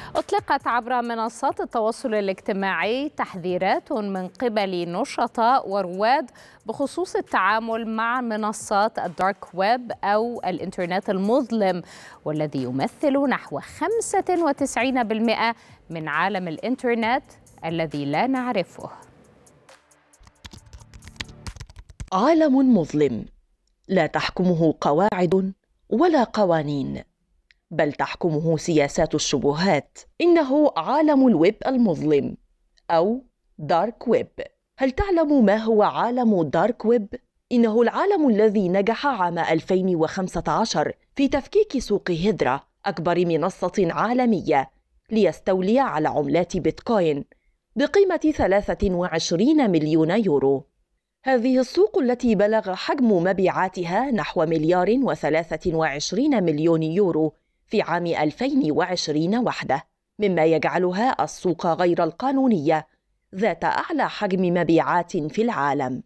أطلقت عبر منصات التواصل الاجتماعي تحذيرات من قبل نشطاء ورواد بخصوص التعامل مع منصات الدارك ويب أو الإنترنت المظلم، والذي يمثل نحو 95% من عالم الإنترنت الذي لا نعرفه. عالم مظلم لا تحكمه قواعد ولا قوانين، بل تحكمه سياسات الشبهات. إنه عالم الويب المظلم أو دارك ويب. هل تعلم ما هو عالم دارك ويب؟ إنه العالم الذي نجح عام 2015 في تفكيك سوق هيدرا، أكبر منصة عالمية، ليستولي على عملات بيتكوين بقيمة 23 مليون يورو. هذه السوق التي بلغ حجم مبيعاتها نحو 1,023 مليون يورو في عام 2020 وحده، مما يجعلها السوق غير القانونية ذات أعلى حجم مبيعات في العالم.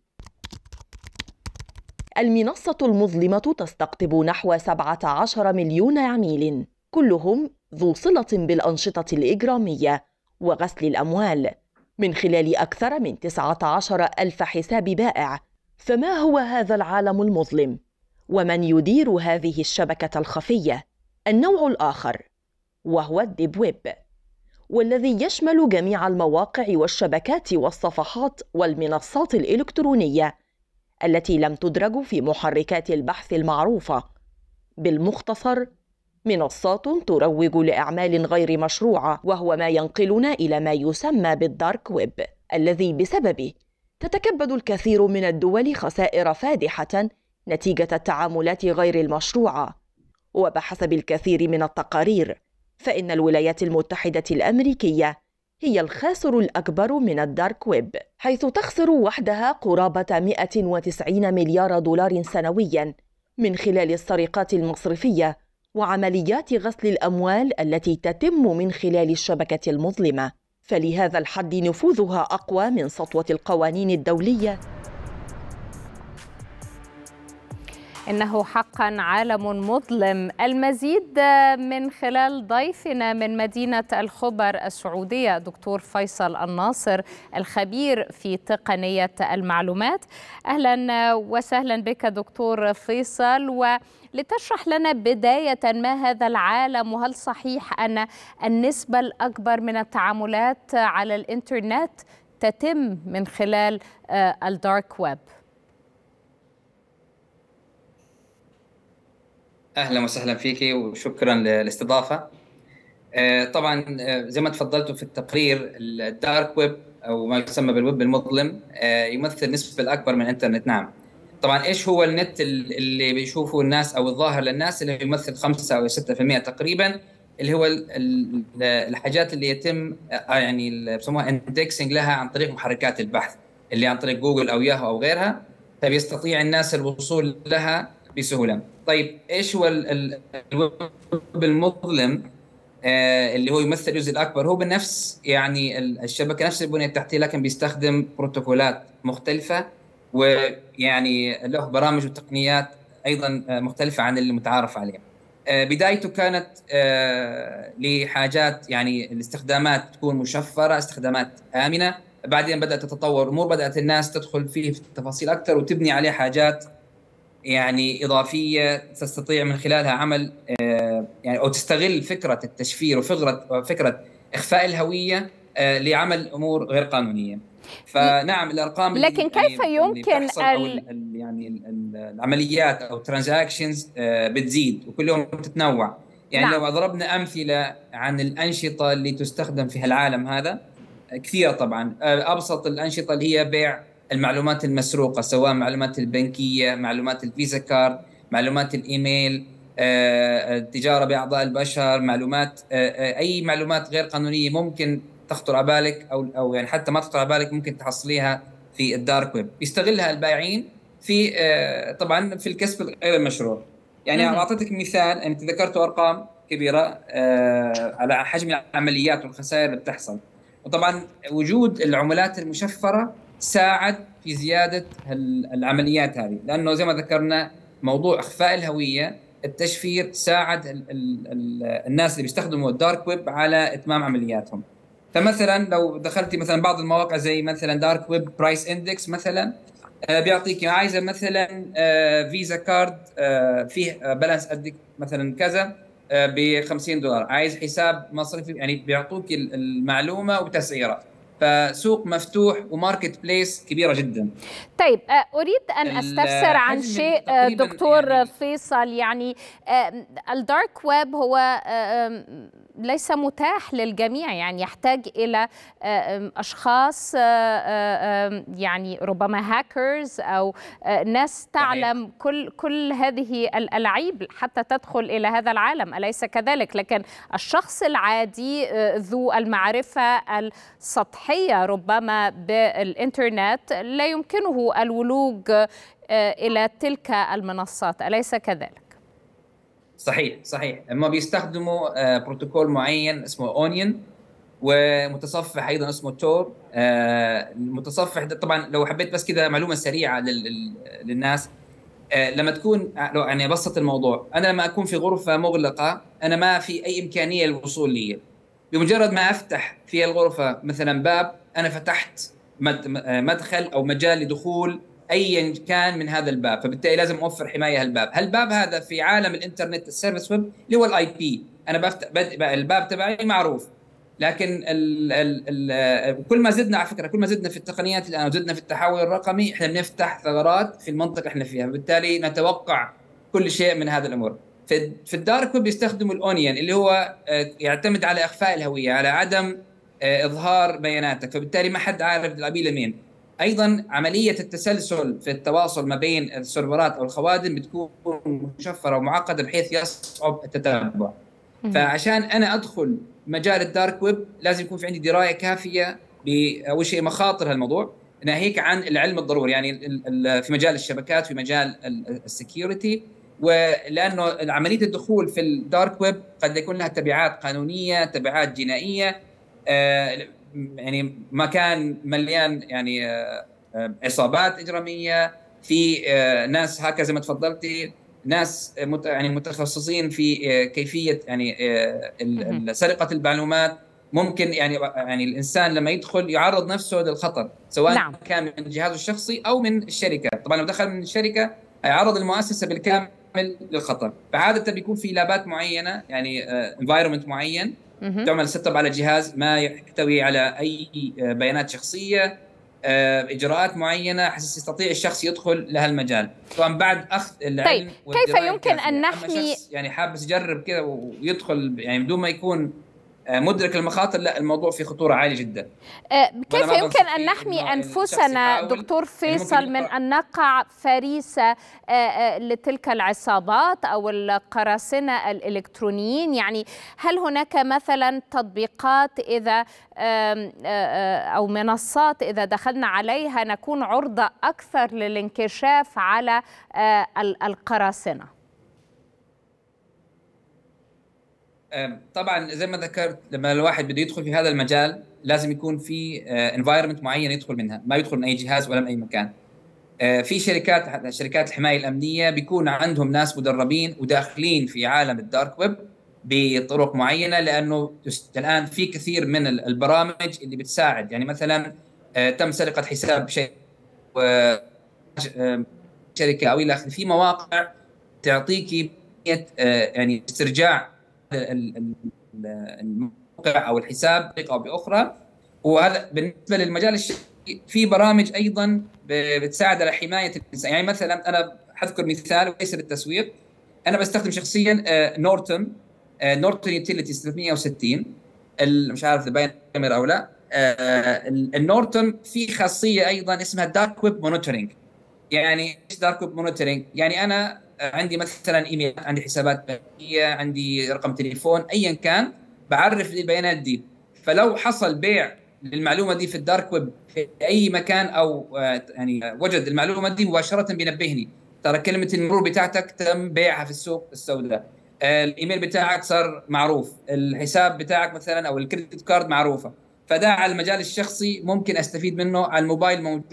المنصة المظلمة تستقطب نحو 17 مليون عميل، كلهم ذو صلة بالأنشطة الإجرامية وغسل الأموال، من خلال أكثر من 19 ألف حساب بائع. فما هو هذا العالم المظلم؟ ومن يدير هذه الشبكة الخفية؟ النوع الآخر، وهو الديب ويب، والذي يشمل جميع المواقع والشبكات والصفحات والمنصات الإلكترونية التي لم تدرج في محركات البحث المعروفة. بالمختصر، منصات تروج لأعمال غير مشروعة، وهو ما ينقلنا إلى ما يسمى بالدارك ويب، الذي بسببه تتكبد الكثير من الدول خسائر فادحة نتيجة التعاملات غير المشروعة. وبحسب الكثير من التقارير، فإن الولايات المتحدة الأمريكية هي الخاسر الأكبر من الدارك ويب، حيث تخسر وحدها قرابة 190 مليار دولار سنوياً من خلال السرقات المصرفية وعمليات غسل الأموال التي تتم من خلال الشبكة المظلمة. فلهذا الحد نفوذها أقوى من سطوة القوانين الدولية. إنه حقا عالم مظلم. المزيد من خلال ضيفنا من مدينة الخبر السعودية دكتور فيصل الناصر، الخبير في تقنية المعلومات. أهلا وسهلا بك دكتور فيصل، ولتشرح لنا بداية ما هذا العالم، وهل صحيح أن النسبة الأكبر من التعاملات على الإنترنت تتم من خلال الدارك ويب؟ أهلا وسهلا فيك وشكرا للاستضافة. طبعا زي ما تفضلتوا في التقرير، الدارك ويب أو ما يسمى بالويب المظلم يمثل النسبة الأكبر من الإنترنت. نعم، طبعا إيش هو النت اللي بيشوفه الناس أو الظاهر للناس، اللي يمثل 5 أو 6% تقريبا، اللي هو الحاجات اللي يتم يعني اللي بيسموها اندكسنج لها عن طريق محركات البحث، اللي عن طريق جوجل أو ياهو أو غيرها، فبيستطيع الناس الوصول لها بسهولة. طيب إيش هو الويب المظلم؟ اللي هو يمثل الجزء الأكبر، هو بنفس يعني الشبكة، نفس البنية التحتية، لكن بيستخدم بروتوكولات مختلفة، ويعني له برامج وتقنيات أيضا مختلفة عن اللي متعارف عليها. بدايته كانت لحاجات، يعني الاستخدامات تكون مشفرة، استخدامات آمنة. بعدين بدأت تتطور أمور، بدأت الناس تدخل فيه في التفاصيل أكثر وتبني عليه حاجات يعني إضافية تستطيع من خلالها عمل يعني أو تستغل فكرة التشفير وفكرة إخفاء الهوية لعمل أمور غير قانونية. فنعم، الأرقام لكن كيف يمكن أو يعني العمليات أو ترانزاكشنز بتزيد وكل يوم تتنوع. يعني نعم. لو ضربنا أمثلة عن الأنشطة اللي تستخدم في العالم هذا كثيرة طبعا. أبسط الأنشطة اللي هي بيع المعلومات المسروقة، سواء معلومات البنكية، معلومات الفيزا كارد، معلومات الإيميل، التجارة بأعضاء البشر، معلومات أي معلومات غير قانونية ممكن تخطر على بالك أو يعني حتى ما تخطر على بالك ممكن تحصليها في الدارك ويب. يستغلها البائعين في طبعا في الكسب غير المشروع. يعني أعطيتك مثال، أنت ذكرت أرقام كبيرة على حجم العمليات والخسائر اللي بتحصل، وطبعا وجود العملات المشفرة ساعد في زيادة العمليات هذه، لأنه زي ما ذكرنا موضوع إخفاء الهوية التشفير ساعد الناس اللي بيستخدموا الدارك ويب على اتمام عملياتهم. فمثلا لو دخلتي مثلا بعض المواقع زي مثلا دارك ويب برايس اندكس مثلا، بيعطيك عايزه مثلا فيزا كارد فيه بالانس قد مثلا كذا ب $50، عايز حساب مصرفي، يعني بيعطوك المعلومه وبتسعيره. فسوق مفتوح وماركت بليس كبيره جدا. طيب، أريد أن أستفسر عن الحجم شيء تقريبا دكتور يعني فيصل. يعني الدارك ويب هو ليس متاح للجميع، يعني يحتاج إلى أشخاص يعني ربما هاكرز أو ناس صحيح. تعلم كل هذه الألعاب حتى تدخل إلى هذا العالم، أليس كذلك؟ لكن الشخص العادي ذو المعرفة السطحية ربما بالإنترنت لا يمكنه الولوج إلى تلك المنصات، أليس كذلك؟ صحيح صحيح. هم بيستخدموا بروتوكول معين اسمه اونيون، ومتصفح ايضا اسمه تور. المتصفح ده طبعا لو حبيت بس كذا معلومه سريعه للناس، لما تكون، لو يعني ابسط الموضوع، انا لما اكون في غرفه مغلقه انا ما في اي امكانيه للوصول لي. بمجرد ما افتح في الغرفه مثلا باب، انا فتحت مدخل او مجال لدخول ايا كان من هذا الباب، فبالتالي لازم اوفر حمايه هالباب. هالباب هذا في عالم الانترنت السيرفيس ويب اللي هو الاي بي، انا بفتح الباب تبعي معروف. لكن كل ما زدنا على فكره، كل ما زدنا في التقنيات الان وزدنا في التحول الرقمي، احنا بنفتح ثغرات في المنطقه احنا فيها، بالتالي نتوقع كل شيء من هذا الامور. في الدارك ويب بيستخدموا الاونيون اللي هو يعتمد على اخفاء الهويه، على عدم اظهار بياناتك، فبالتالي ما حد عارف العميل مين. ايضا عمليه التسلسل في التواصل ما بين السيرفرات او الخوادم بتكون مشفره ومعقده بحيث يصعب التتبع. فعشان انا ادخل مجال الدارك ويب لازم يكون في عندي درايه كافيه باول شيء مخاطر هالموضوع، ناهيك عن العلم الضروري، يعني في مجال الشبكات، في مجال السكيورتي. ولانه عمليه الدخول في الدارك ويب قد يكون لها تبعات قانونيه، تبعات جنائيه، يعني مكان مليان يعني عصابات اجراميه، في ناس هكذا زي ما تفضلتي، ناس يعني متخصصين في كيفيه يعني سرقه المعلومات. ممكن يعني الانسان لما يدخل يعرض نفسه للخطر، سواء نعم. كان من جهازه الشخصي او من الشركه. طبعا لو دخل من الشركه هيعرض المؤسسه بالكامل للخطر. فعاده بيكون في لابات معينه، يعني انفايرمنت معين تعمل سيت اب على جهاز ما يحتوي على اي بيانات شخصيه، اجراءات معينه حتى يستطيع الشخص يدخل لهالمجال، طبعا بعد اخذ العلم. طيب، كيف يمكن ان نحمي؟ اما شخص يعني حابب يجرب كذا ويدخل يعني بدون ما يكون مدرك المخاطر، لا، الموضوع فيه خطوره عاليه جدا. كيف يمكن أن نحمي أنفسنا دكتور فيصل من أن نقع فريسة لتلك العصابات أو القراصنة الإلكترونيين؟ يعني هل هناك مثلا تطبيقات إذا أو منصات إذا دخلنا عليها نكون عرضة أكثر للانكشاف على القراصنة؟ طبعا زي ما ذكرت، لما الواحد بده يدخل في هذا المجال لازم يكون في انفايرمنت معين يدخل منها، ما يدخل من اي جهاز ولا من اي مكان. في شركات الحمايه الامنيه بيكون عندهم ناس مدربين وداخلين في عالم الدارك ويب بطرق معينه، لانه الان في كثير من البرامج اللي بتساعد. يعني مثلا تم سرقه حساب شركه او الى اخره، في مواقع تعطيك يعني استرجاع الموقع او الحساب بطريقه او باخرى. وهذا بالنسبه للمجال الشخصي، في برامج ايضا بتساعد على حمايه الانسان. يعني مثلا انا حذكر مثال وليس للتسويق، انا بستخدم شخصيا نورتون يوتيليتيز 360. مش عارف اذا باين الكاميرا او لا. النورتون في خاصيه ايضا اسمها دارك ويب مونيتورنج. يعني ايش دارك ويب مونيتورنج؟ يعني انا عندي مثلا ايميل، عندي حسابات بنكيه، عندي رقم تليفون، ايا كان بعرف البيانات دي. فلو حصل بيع للمعلومه دي في الدارك ويب في اي مكان، او يعني وجد المعلومه دي مباشره بينبهني، ترى كلمه المرور بتاعتك تم بيعها في السوق السوداء، الايميل بتاعك صار معروف، الحساب بتاعك مثلا او الكريدت كارد معروفه. فده على المجال الشخصي ممكن استفيد منه، على الموبايل موجود،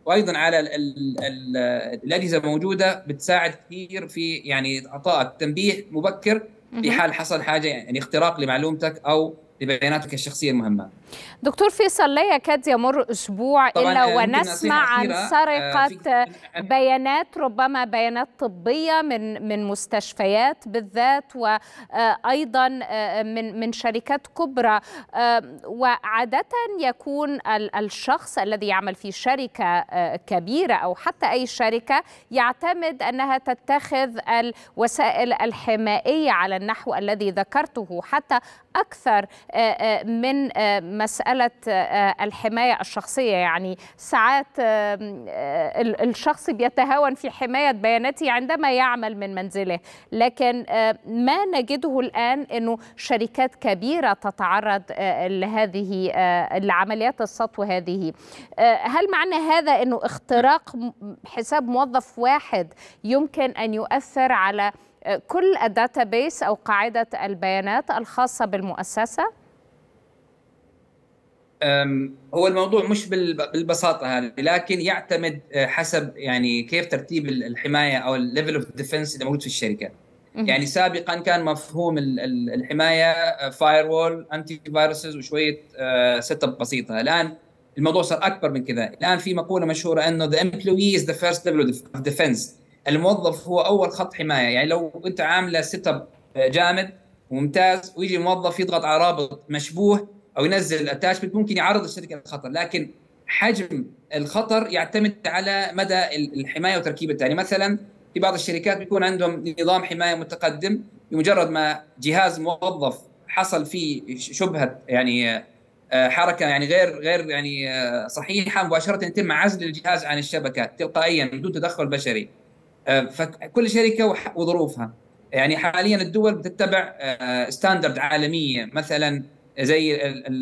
وايضا على الاجهزه الموجوده، بتساعد كثير في يعني اعطائك تنبيه مبكر في حال حصل حاجه، يعني اختراق لمعلومتك او لبياناتك الشخصيه المهمه. دكتور فيصل، لا يكاد يمر أسبوع إلا ونسمع عن سرقة بيانات، ربما بيانات طبية من مستشفيات بالذات، وأيضا من شركات كبرى. وعادة يكون الشخص الذي يعمل في شركة كبيرة أو حتى أي شركة يعتمد أنها تتخذ الوسائل الحمائية على النحو الذي ذكرته، حتى أكثر من مسألة الحماية الشخصية. يعني ساعات الشخص بيتهاون في حماية بياناته عندما يعمل من منزله، لكن ما نجده الآن أنه شركات كبيرة تتعرض لهذه لعمليات السطو هذه. هل معنى هذا أنه اختراق حساب موظف واحد يمكن أن يؤثر على كل الداتابيس أو قاعدة البيانات الخاصة بالمؤسسة؟ هو الموضوع مش بالبساطة هذه، لكن يعتمد حسب يعني كيف ترتيب الحماية أو الليفل اوف ديفنس اللي موجود في الشركة. يعني سابقا كان مفهوم الحماية فاير وول، انتي فيروسز، وشوية سيت اب بسيطة. الآن الموضوع صار أكبر من كذا. الآن في مقولة مشهورة أنه the employee is the first level of defense. الموظف هو أول خط حماية. يعني لو أنت عاملة سيت اب جامد وممتاز، ويجي موظف يضغط على رابط مشبوه او ينزل اتاشمنت، ممكن يعرض الشركه للخطر. لكن حجم الخطر يعتمد على مدى الحمايه وتركيبتها. يعني مثلا في بعض الشركات بيكون عندهم نظام حمايه متقدم، بمجرد ما جهاز موظف حصل فيه شبهه يعني حركه يعني غير يعني صحيحه، مباشره يتم عزل الجهاز عن الشبكه تلقائيا بدون تدخل بشري. فكل شركه وظروفها. يعني حاليا الدول بتتبع ستاندرد عالميه، مثلا زي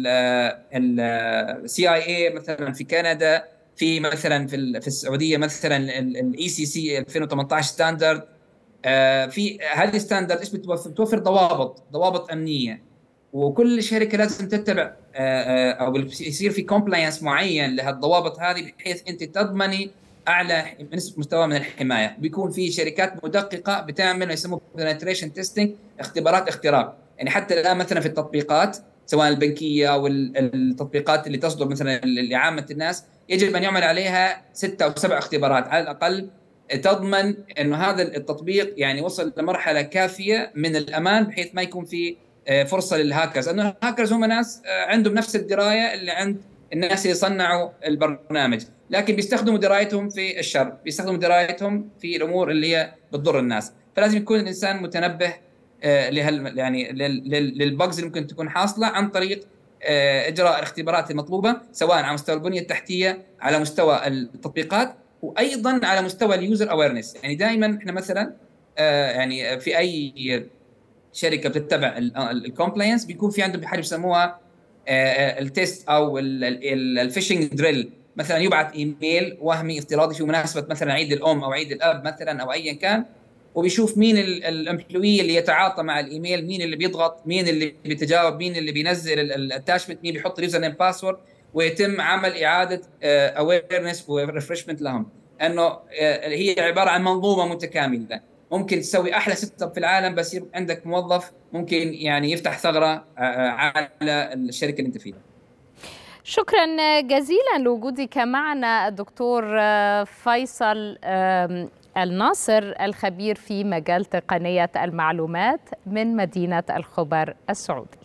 CIA مثلا في كندا، في مثلا في السعوديه مثلا ECC 2018 ستاندرد. في هذه ستاندرد ايش بتوفر؟ ضوابط امنيه، وكل شركه لازم تتبع او يصير في كومبلاينس معين لهالضوابط هذه، بحيث انت تضمني اعلى مستوى من الحمايه. بيكون في شركات مدققه بتعمل ما يسموه penetration testing، اختبارات اختراق. يعني حتى الان مثلا في التطبيقات سواء البنكيه او التطبيقات اللي تصدر مثلا لعامه الناس، يجب ان يعمل عليها 6 أو 7 اختبارات على الاقل، تضمن انه هذا التطبيق يعني وصل لمرحله كافيه من الامان، بحيث ما يكون في فرصه للهاكرز. لانه الهاكرز هم ناس عندهم نفس الدرايه اللي عند الناس اللي صنعوا البرنامج، لكن بيستخدموا درايتهم في الشر، بيستخدموا درايتهم في الامور اللي هي بتضر الناس. فلازم يكون الانسان متنبه يعني للبجز اللي ممكن تكون حاصله، عن طريق اجراء الاختبارات المطلوبه، سواء على مستوى البنيه التحتيه، على مستوى التطبيقات، وايضا على مستوى اليوزر اويرنس. يعني دائما احنا مثلا يعني في اي شركه بتتبع الكومبلاينس بيكون في عندهم حاجه بيسموها التيست او الفيشنج دريل. مثلا يبعث ايميل وهمي افتراضي في مناسبه مثلا عيد الام او عيد الاب مثلا او ايا كان، وبيشوف مين الامبلوي اللي يتعاطى مع الايميل، مين اللي بيضغط، مين اللي بيتجاوب، مين اللي بينزل الاتاشمنت، مين بيحط اليوزر نيم باسورد، ويتم عمل اعاده اويرنس وريفرشمنت لهم. انه هي عباره عن منظومه متكامله. ممكن تسوي احلى سيت اب في العالم، بس يبقى عندك موظف ممكن يعني يفتح ثغره على الشركه اللي انت فيها. شكرا جزيلا لوجودك معنا الدكتور فيصل الناصر، الخبير في مجال تقنية المعلومات من مدينة الخبر السعودي.